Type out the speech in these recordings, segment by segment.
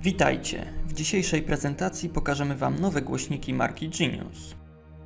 Witajcie! W dzisiejszej prezentacji pokażemy Wam nowe głośniki marki Genius.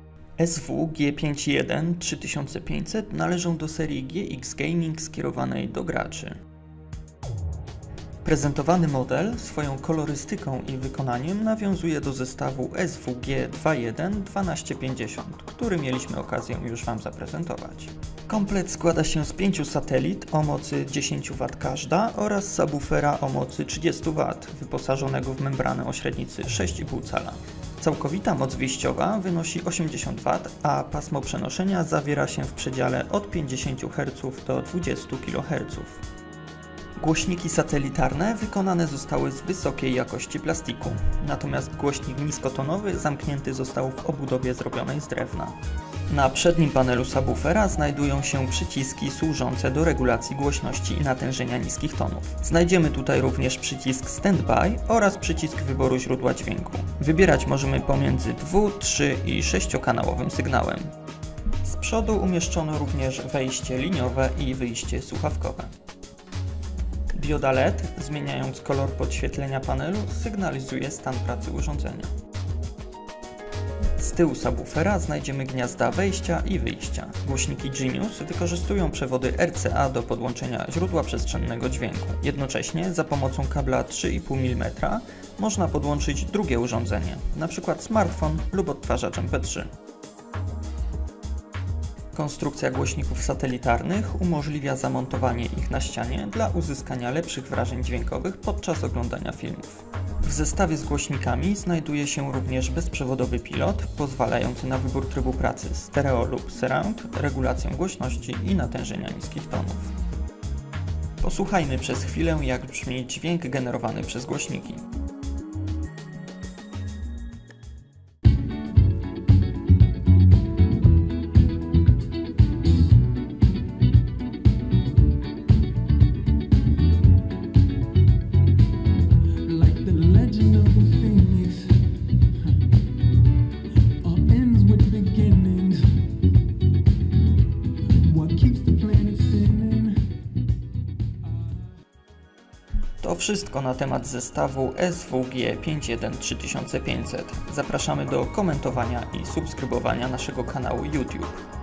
SW-G51 3500 należą do serii GX Gaming skierowanej do graczy. Prezentowany model swoją kolorystyką i wykonaniem nawiązuje do zestawu SW-G21 1250, który mieliśmy okazję już Wam zaprezentować. Komplet składa się z 5 satelit o mocy 10 W każda oraz subwoofera o mocy 30 W, wyposażonego w membranę o średnicy 6,5 cala. Całkowita moc wyjściowa wynosi 80 W, a pasmo przenoszenia zawiera się w przedziale od 50 Hz do 20 kHz. Głośniki satelitarne wykonane zostały z wysokiej jakości plastiku, natomiast głośnik niskotonowy zamknięty został w obudowie zrobionej z drewna. Na przednim panelu subwoofera znajdują się przyciski służące do regulacji głośności i natężenia niskich tonów. Znajdziemy tutaj również przycisk Standby oraz przycisk wyboru źródła dźwięku. Wybierać możemy pomiędzy 2-, 3- i 6-kanałowym sygnałem. Z przodu umieszczono również wejście liniowe i wyjście słuchawkowe. Dioda LED, zmieniając kolor podświetlenia panelu, sygnalizuje stan pracy urządzenia. Z tyłu subwoofera znajdziemy gniazda wejścia i wyjścia. Głośniki Genius wykorzystują przewody RCA do podłączenia źródła przestrzennego dźwięku. Jednocześnie za pomocą kabla 3,5 mm można podłączyć drugie urządzenie, np. smartfon lub odtwarzacz MP3. Konstrukcja głośników satelitarnych umożliwia zamontowanie ich na ścianie dla uzyskania lepszych wrażeń dźwiękowych podczas oglądania filmów. W zestawie z głośnikami znajduje się również bezprzewodowy pilot, pozwalający na wybór trybu pracy stereo lub surround, regulację głośności i natężenia niskich tonów. Posłuchajmy przez chwilę, jak brzmi dźwięk generowany przez głośniki. To wszystko na temat zestawu SW-G51 3500. Zapraszamy do komentowania i subskrybowania naszego kanału YouTube.